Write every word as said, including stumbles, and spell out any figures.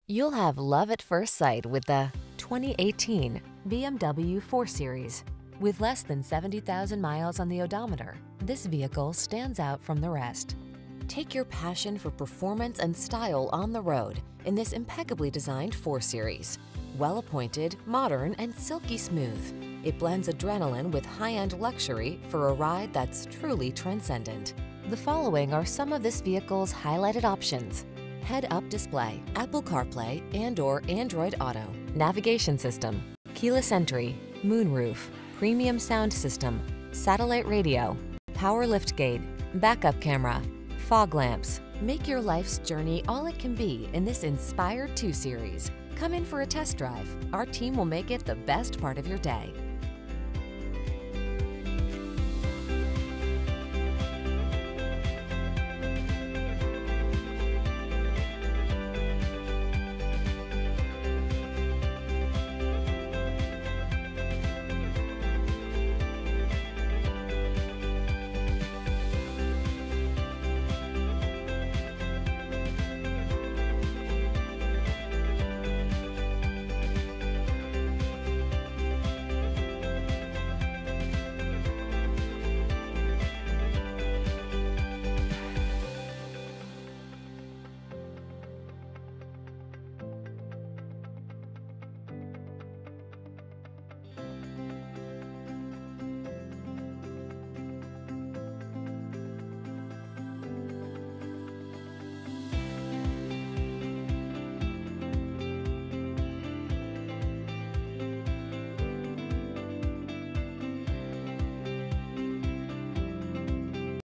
You'll have love at first sight with the twenty eighteen B M W four series. With less than seventy thousand miles on the odometer, this vehicle stands out from the rest. Take your passion for performance and style on the road in this impeccably designed four series. Well-appointed, modern, and silky smooth, it blends adrenaline with high-end luxury for a ride that's truly transcendent. The following are some of this vehicle's highlighted options: head-up display, Apple CarPlay and or Android Auto, navigation system, keyless entry, moonroof, premium sound system, satellite radio, power liftgate, backup camera, fog lamps. Make your life's journey all it can be in this inspired two series. Come in for a test drive. Our team will make it the best part of your day.